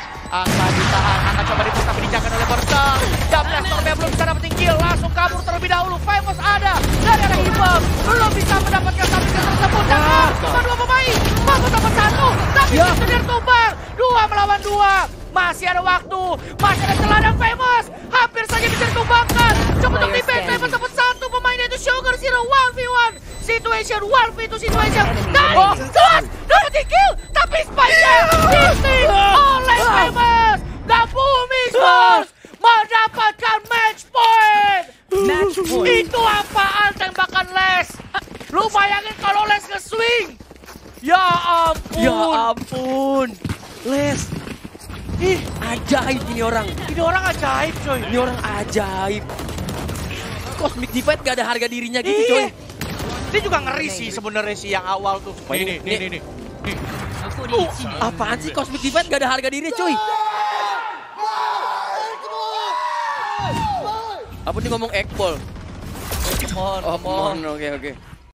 Angka ditahan, angka coba dipush tapi dijaga oleh Bertel. Dan Stormnya belum bisa dapetin kill, langsung kabur terlebih dahulu. Famous ada dari arah Himam, belum bisa mendapatkan satu kill tersebut. Dan cuma 2 pemain, Famous dapat 1, tapi Engineer tumbang. 2 melawan 2. Masih ada waktu, masih ada celah dan Famous hampir saja bisa ditumbangkan. Coba untuk defense, Famous dapat 1 pemain yaitu Sugar Zero 1v1 situation, 1v2 situation. Dan jelas, dapat kill, tapi spike-nya diting oleh Famous. Dan Bumi Sports mendapatkan match point. Itu apaan tembakan Les? Lu bayangin kalau Les nge-swing. Ya ampun. Ya ampun. Les. Ih, ajaib ini orang. Ini orang ajaib, coy. Ini orang ajaib. Cosmic Divide gak ada harga dirinya gitu, coy. Dia juga ngeri sih sebenarnya sih yang awal tuh. Nih. Apaan sih Cosmic Divide gak ada harga dirinya, coy? Apa nih ngomong Ekpol? Mon. Oh, oke.